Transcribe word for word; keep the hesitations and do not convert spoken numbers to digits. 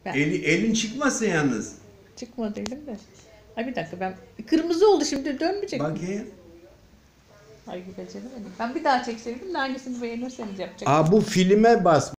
Ben Eli, elin çıkmasın yalnız. çıkmadı elim de. Ay bir dakika ben kırmızı oldu şimdi dönmeyecek mi? Bakayım. Ay beceremedim. Ben bir daha çekseydim de hangisini beğenirseniz yapacaktım. Aa, bu filme bas.